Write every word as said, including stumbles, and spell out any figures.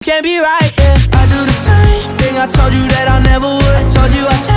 can't be right, yeah. I do the same thing I told you that I never would. I told you I